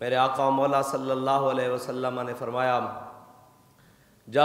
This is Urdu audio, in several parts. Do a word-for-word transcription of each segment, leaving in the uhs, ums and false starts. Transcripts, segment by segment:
میرے آقا و مولا صلی اللہ علیہ وسلم نے فرمایا، جب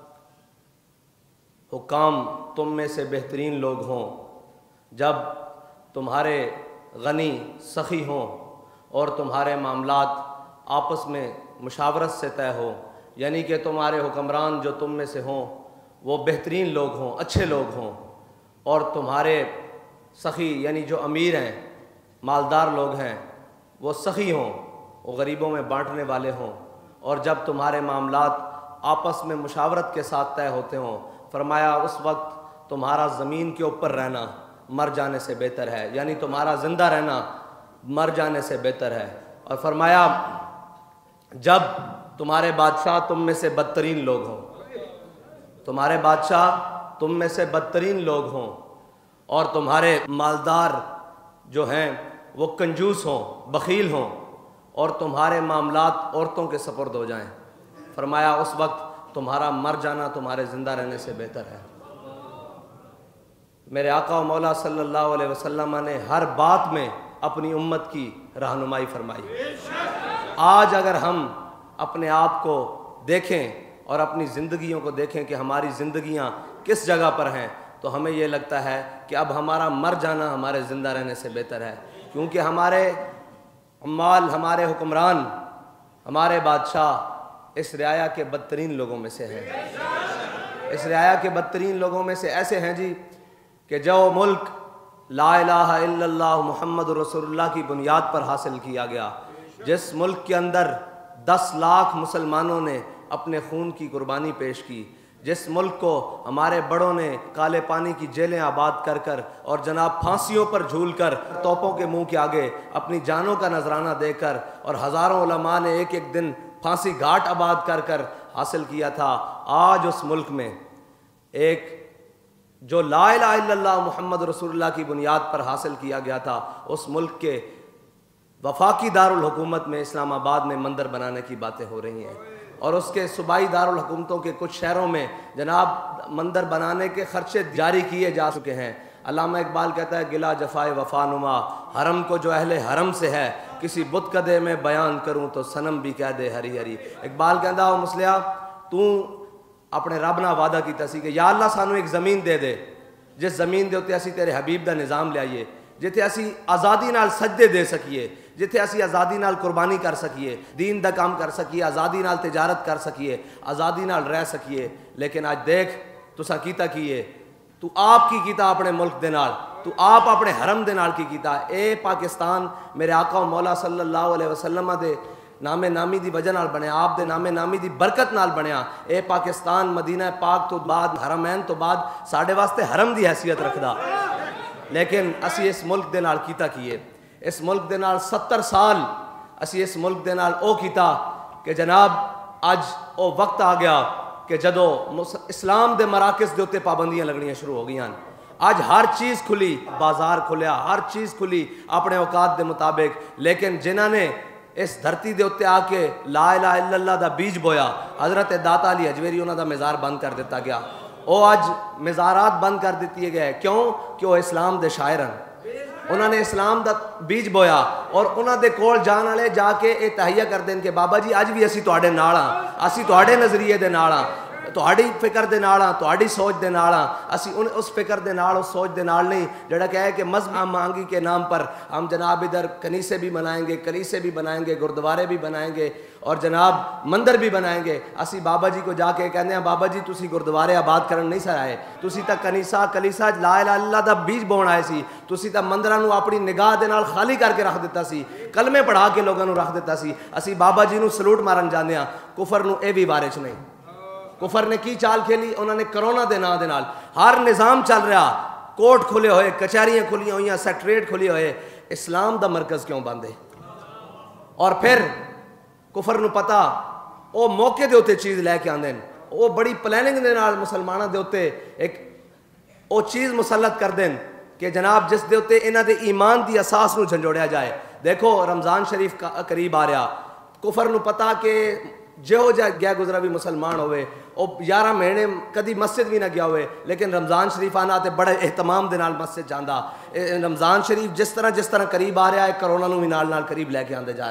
حکام تم میں سے بہترین لوگ ہوں، جب تمہارے غنی سخی ہوں اور تمہارے معاملات آپس میں مشاورت سے طے ہو، یعنی کہ تمہارے حکمران جو تم میں سے ہوں وہ بہترین لوگ ہوں، اچھے لوگ ہوں، اور تمہارے سخی یعنی جو امیر ہیں، مالدار لوگ ہیں، وہ سخی ہوں، وہ غریبوں میں بانٹنے والے ہوں، اور جب تمہارے معاملات آپس میں مشاورت کے ساتھ طے ہوتے ہوں، فرمایا اس وقت تمہارا زمین کے اوپر رہنا مر جانے سے بہتر ہے، یعنی تمہارا زندہ رہنا مر جانے سے بہتر ہے۔ اور فرمایا جب تمہارے بادشاہ تم میں سے بدترین لوگ ہوں، تمہارے بادشاہ تم میں سے بدترین لوگ ہوں، اور تمہارے مالدار جو ہیں وہ کنجوس ہوں، بخیل ہوں، اور تمہارے معاملات عورتوں کے سپرد ہو جائیں، فرمایا اس وقت تمہارا مر جانا تمہارے زندہ رہنے سے بہتر ہے۔ میرے آقا و مولا صلی اللہ علیہ وسلم نے ہر بات میں اپنی امت کی رہنمائی فرمائی۔ آج اگر ہم اپنے آپ کو دیکھیں اور اپنی زندگیوں کو دیکھیں کہ ہماری زندگیاں کس جگہ پر ہیں، تو ہمیں یہ لگتا ہے کہ اب ہمارا مر جانا ہمارے زندہ رہنے سے بہتر ہے، کیونکہ ہمارے عمال، ہمارے حکمران، ہمارے بادشاہ اس رعایا کے بدترین لوگوں میں سے ہیں۔ اس رعایا کے بدترین لوگوں میں سے ایسے ہیں جی کہ جو ملک لا الہ الا اللہ محمد رسول اللہ کی بنیاد پر حاصل کیا گیا، جس ملک کے اندر دس لاکھ مسلمانوں نے اپنے خون کی قربانی پیش کی، جس ملک کو ہمارے بڑوں نے کالے پانی کی جیلیں آباد کر کر اور جناب پھانسیوں پر جھول کر توپوں کے منہ کے آگے اپنی جانوں کا نذرانہ دے کر، اور ہزاروں علماء نے ایک ایک دن پھانسی گھاٹ آباد کر کر حاصل کیا تھا، آج اس ملک میں ایک جو لا الہ الا اللہ محمد رسول اللہ کی بنیاد پر حاصل کیا گیا تھا، اس ملک کے وفاقی دارالحکومت میں اسلام آباد میں مندر بنانے کی باتیں ہو رہی ہیں، اور اس کے صوبائی دارالحکومتوں کے کچھ شہروں میں جناب مندر بنانے کے خرچے جاری کیے جا چکے ہیں۔ علامہ اقبال کہتا ہے گلا جفائے وفا نما، حرم کو جو اہل حرم سے ہے، کسی بت کدے میں بیان کروں تو صنم بھی کہہ دے ہری ہری۔ اقبال کہتا ہے مسلیا تو اپنے رب نال وعدہ کیتا سی کہ یا اللہ سانو ایک زمین دے دے، جس زمین دے اتے اسی تیرے حبیب دا نظام لے آئیے، جتھے اسی آزادی نال سجدے دے سکیے، جتھے اسی آزادی نال قربانی کر سکیے، دین دا کام کر سکیے، آزادی نال تجارت کر سکیے، آزادی نال رہ سکیے۔ لیکن آج دیکھ تسا کیتا کیے، تو آپ کی کیتا اپنے ملک دے نال، تو آپ اپنے حرم دے نال کی کیتا۔ اے پاکستان میرے آقا و مولا صلی اللہ علیہ وسلم دے نام نامی دی وجہ نال بنیا، آپ دے نام نامی دی برکت نال بنیا۔ اے پاکستان مدینہ پاک تو بعد، حرمین تو بعد ساڑھے واسطے حرم دی حیثیت رکھدا، لیکن اسی اس ملک دے نال کیتا کیے۔ اس ملک دے نال ستر سال اسی اس ملک دے نال او کیتا کہ جناب اج او وقت آ گیا کہ جدو اسلام دے مراکز دے اتے پابندیاں لگنیاں شروع ہو گئیاں۔ آج ہر چیز کھلی، بازار کھلیا، ہر چیز کھلی اپنے اوقات دے مطابق، لیکن جنہاں نے اس دھرتی دے اتے آ کے لا الہ الا اللہ دا بیج بویا، حضرت داتا علی حجویری انہاں دا مزار بند کر دیتا گیا۔ او آج مزارات بند کر دیتی گئے، کیوں؟ کہ وہ اسلام دے شاعر ہیں، انہوں نے اسلام دا بیج بویا، اور انہوں دے کول جان والے جا کے یہ تہیا کر دیں کہ بابا جی اج بھی اسی تواڈے نال ہاں، اسی تواڈے نظریے دے نال ہاں، تہاڈی فکر دے نال ہاں، تہاڈی سوچ دے نال ہاں، اسی اس فکر دے نال، اس سوچ دے نال نہیں جڑا کہ ہے کہ مذہب مانگی کے نام پر ہم جناب ادھر کنیسے بھی بنائیں گے، کلیسے بھی بنائیں گے، گردوارے بھی بنائیں گے، اور جناب مندر بھی بنائیں گے۔ اسی بابا جی کو جا کے کہنے ہیں بابا جی تسی گردوارے آباد کرن نہیں سر آئے، تسی تا کنیسہ کلیسہ لا الہ الا اللہ دا بیج بون آئے سی، تسی تا مندراں نو اپنی نگاہ دے نال خالی کر کے رکھ دیتا سی، کلمے پڑھا کے لوگاں نو رکھ دیتا سی۔ اسی بابا جی نو سلوٹ مارن جاندے ہاں، کفر نو اے بھی وارچ نہیں۔ کفر نے کی چال کھیلی؟ انہوں نے کرونا دے نام دے نال ہر نظام چل رہا، کوٹ کھلے ہوئے، کچہریاں کھلیاں ہوئیاں، سیکٹریٹ کھلے ہوئے، اسلام دا مرکز کیوں بندے؟ اور پھر کفر نو پتا او موقع دے ہوتے چیز لے کے آندے، او بڑی پلاننگ دے نال مسلمانوں دے ہوتے ایک او چیز مسلط کر دیں کہ جناب جس دے ہوتے انہاں دے ایمان دی اساس نو جھنجوڑیا جائے۔ دیکھو رمضان شریف کا قریب آ رہا، کفر نو پتا کہ جو جا گیا گزرا بھی مسلمان ہوئے، او یارہ مہینے کدی مسجد بھی نہ گیا ہوئے، لیکن رمضان شریف آنا تے بڑے اہتمام دے نال مسجد جاندا۔ رمضان شریف جس طرح جس طرح قریب آ رہا ہے، کرونا نو بھی نال نال قریب لے کے آندے جا رہے ہیں۔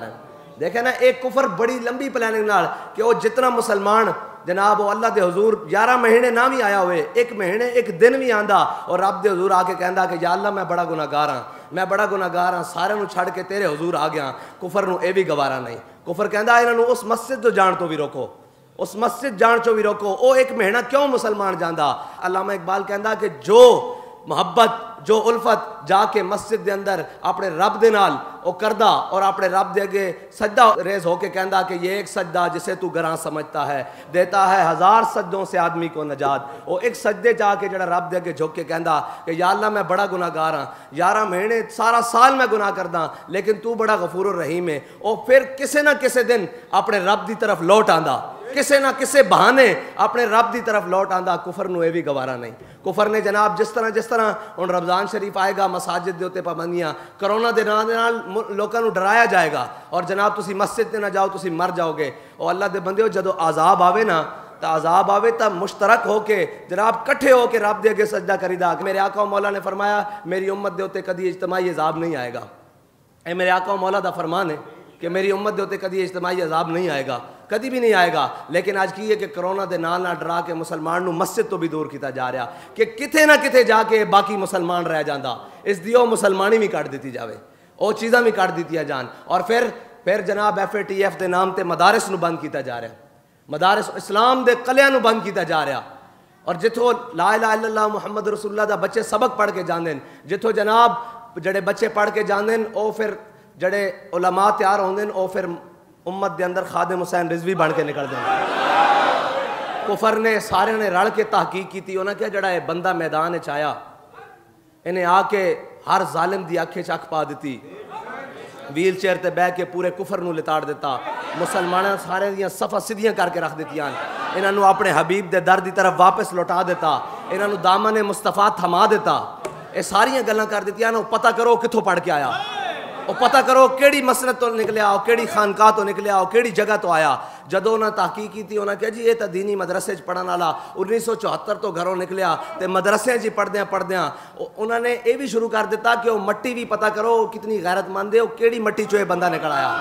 دیکھیں نا ایک کفر بڑی لمبی پلاننگ نال کہ وہ جتنا مسلمان جناب وہ اللہ دے حضور گیارہ مہینے نہ بھی آیا ہوئے ایک مہینے ایک دن بھی آندا اور رب دے حضور آ کے کہندا کہ یا اللہ میں بڑا گناہ گار ہاں میں بڑا گناہ گار ہاں سارے نو چھڑ کے تیرے حضور آ گیا کفر نو اے بھی گوارا نہیں کفر کہندا انہاں نو اس مسجد تو جان تو بھی روکو اس مسجد جان چو بھی روکو او ایک مہینہ کیوں مسلمان جاندا علامہ اقبال کہندا کہ جو محبت جو الفت جا کے مسجد دے اندر اپنے رب دے نال او کردا اور اپنے رب دے اگے سجدہ ریز ہو کے کہندا کہ یہ ایک سجدہ جسے تو گراں سمجھتا ہے دیتا ہے ہزار سجدوں سے آدمی کو نجات او ایک سجدے جا کے جڑا رب دے اگے جھک کے کہندا کہ یا اللہ میں بڑا گناہ گار ہاں گیارہ مہینے سارا سال میں گناہ کردا لیکن تو بڑا غفور الرحیم ہے او پھر کسے نہ کسے دن اپنے رب دی طرف لوٹ آندا کسے نہ کسے بہانے اپنے رب دی طرف لوٹ آندا کفر نو اے بھی گوارا نہیں کفر نے جناب جس طرح جس طرح ہن رمضان شریف آئے گا مساجد دے اوتے پابندیاں کرونا دے نال دے نال لوکاں نو ڈرایا جائے گا اور جناب تسی مسجد تے نہ جاؤ تسی مر جاؤ گے او اللہ دے بندیو جدو عذاب آوے نا تا عذاب آوے تا مشترک ہو کے جناب کٹھے ہو کے رب دے اگے سجدہ کریدا میرے آقا و مولا نے فرمایا میری امت دے اوتے کدی اجتماعی عذاب نہیں آئے گا اے میرے آقا و مولا دا فرمان ہے کہ میری امت دے اوتے کدی اجتماعی عذاب نہیں آئے گا کدی بھی نہیں آئے گا لیکن آج کی ہے کہ کرونا دے نال نہ ڈرا کے مسلمان نو مسجد تو بھی دور کیتا جا رہا کہ کتے نہ کتے جا کے باقی مسلمان رہ جاندا اس دیو مسلمانی بھی کٹ دیتی جاوے او چیزاں بھی کٹ دیتی جان اور پھر پھر جناب ایف اے ٹی ایف دے نام تے مدارس نو بند کیتا جا رہا مدارس اسلام دے قلیاں نو بند کیتا جا رہا اور جتھوں لا الہ الا اللہ محمد رسول اللہ دا بچے سبق پڑھ کے جاندے جتھوں جناب جڑے بچے پڑھ کے جاندے او پھر جڑے علماء تیار ہوندے او پھر امت دے اندر خادم حسین رضوی بن کے نکل دیں کفر نے سارے نے رل کے تحقیق کی انہاں کیا جڑا ہے بندہ میدان وچ آیا انہیں آ کے ہر ظالم دی اکھے چ اکھ پا دیتی ویل چیئر تے بہ کے پورے کفر نو لتاڑ دیتا مسلماناں سارے دیاں صفاں سیدھیاں کر کے رکھ دیتیاں انہاں نو اپنے حبیب دے در دی طرف واپس لوٹا دیتا انہاں نو دامن مصطفیٰ تھما دیتا اے ساریاں گلاں کر دیتیاں نو پتہ کرو کتھوں پڑھ کے آیا او پتہ کرو کیڑی مسند تو نکلیا او کیڑی خانقاہ تو نکلیا او کیڑی جگہ تو آیا جدوں انہاں تحقیق کی انہاں کہا جی یہ تا دینی مدرسے چ پڑھن والا انیس سو چوہتر تو گھروں نکلیا تے مدرسے چ پڑھدیاں پڑھدیاں انہاں نے یہ بھی شروع کر دیتا کہ وہ مٹی بھی پتہ کرو کتنی غیرت مند ہے او کیڑی مٹی چوں بندہ نکل آیا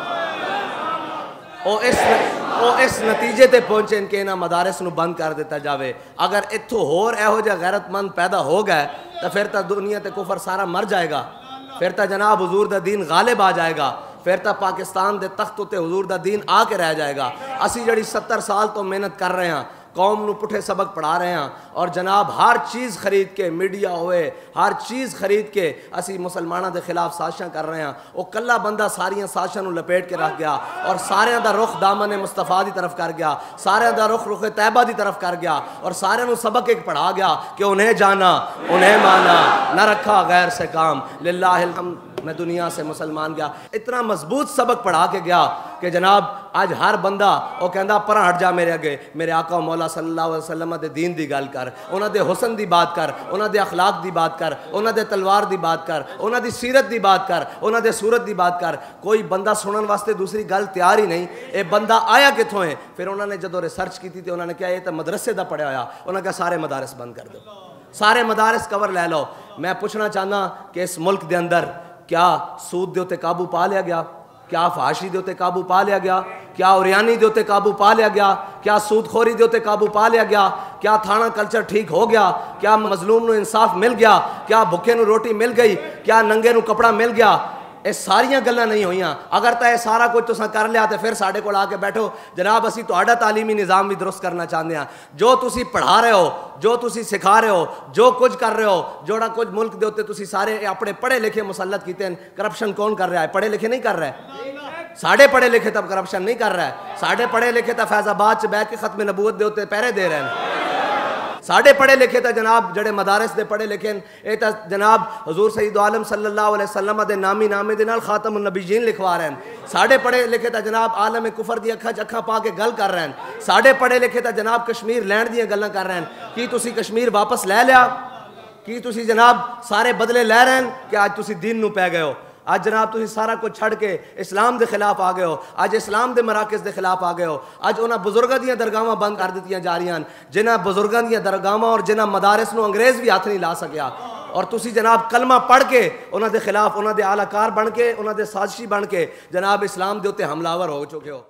او اس او اس نتیجے تے پہنچے کہ انہاں مدارس نو بند کر دیتا جاوے اگر اتھوں ہور ایہو جا غیرت مند پیدا ہو گئے تو پھر تا دنیا تے کفر سارا مر جائے گا پھر تا جناب حضور دا دین غالب آ جائے گا پھر تا پاکستان دے تخت تے حضور دا دین آ کے رہ جائے گا اسی جڑی ستر سال تو محنت کر رہے ہیں قوم نو پٹھے سبق پڑھا رہے ہیں اور جناب ہر چیز خرید کے میڈیا ہوئے ہر چیز خرید کے اسی مسلمانوں دے خلاف سازشاں کر رہے ہیں وہ کلا بندہ ساریاں سازشاں نو لپیٹ کے رکھ گیا اور ساریاں دا رخ دامن مصطفیٰ دی طرف کر گیا ساریاں دا رخ رخ طیبہ دی طرف کر گیا اور سارے نو سبق ایک پڑھا گیا کہ انہیں جانا انہیں مانا نہ رکھا غیر سے کام للہ الحمد میں دنیا سے مسلمان گیا اتنا مضبوط سبق پڑھا کے گیا کہ جناب آج ہر بندہ وہ کہندا پرا ہٹ جا میرے اگے میرے آقا و مولا صلی اللہ علیہ وسلم دے دین دی گل کر انہاں دے حسن دی بات کر انہاں دے اخلاق دی بات کر انہاں دے تلوار دی بات کر انہاں دی سیرت دی بات کر انہاں دے صورت دی بات کر کوئی بندہ سنن واسطے دوسری گل تیار ہی نہیں اے بندہ آیا کتھوں ہے پھر انہوں نے جدو ریسرچ کی تھی انہوں نے کہا یہ تو مدرسے دا پڑھیا ہویا انہوں نے کہا سارے مدارس بند کر دو سارے مدارس کور لے لو میں پوچھنا چاہنا کہ اس ملک دے اندر کیا سود دے اوتے قابو پا لیا گیا کیا فحاشی دے اوتے قابو پا لیا گیا کیا اوریانی دے اوتے قابو پا لیا گیا کیا سود خوری دے اوتے قابو پا لیا گیا کیا تھانہ کلچر ٹھیک ہو گیا کیا مظلوم نو انصاف مل گیا کیا بھکے نو روٹی مل گئی کیا ننگے نو کپڑا مل گیا یہ ساریاں گلاں نہیں ہوئیاں اگر تا یہ سارا کچھ تساں کر لیا تو پھر ساڈے کول آ کے بیٹھو جناب اسی تہاڈا تعلیمی نظام بھی درست کرنا چاہتے ہیں جو تسی پڑھا رہے ہو جو تسی سکھا رہے ہو جو کچھ کر رہے ہو جوڑا کچھ ملک دے اوتے تسی سارے اپنے پڑھے لکھے مسلط کیتے ہیں کرپشن کون کر رہا ہے پڑھے لکھے نہیں کر رہا ہے ساڑھے پڑھے لکھے تب کرپشن نہیں کر رہا ہے ساڑھے پڑھے لکھے تب فیض آباد چ بیٹھ کے ختم نبوت دے اوتے پہرے دے رہے ہیں ساڑھے پڑھے لکھے تا جناب جڑے مدارس دے پڑھے لکھے اے تا جناب حضور سید عالم صلی اللہ علیہ وسلم دے نامی نامے دے نال خاتم النبیین لکھوا رہے ہیں ساڑھے پڑھے لکھے تا جناب عالم کفر دی اکھا چکھا پا کے گل کر رہے ہیں ساڑھے پڑھے لکھے تا جناب کشمیر لینڈ دیاں گلاں کر رہے ہیں کی تسی کشمیر واپس لے لیا کی تسی جناب سارے بدلے لے رہے ہیں کہ آج تسی دین نو پہ گئے ہو آج جناب تسی سارا کچھ چھڑ کے اسلام دے خلاف آ گئے ہو آج اسلام دے مراکز دے خلاف آ گئے ہو آج انہاں بزرگاں دیاں درگاہاں بند کر دتیاں جا رہی ہیں جنہاں بزرگاں دیاں درگاہاں اور جنہاں مدارس نو انگریز بھی ہاتھ نہیں لا سکیا اور تسی جناب کلمہ پڑھ کے انہاں دے خلاف انہاں دے اعلی کار بن کے انہاں دے سازشی بن کے جناب اسلام دے اوتے حملہ آور ہو چکے ہو.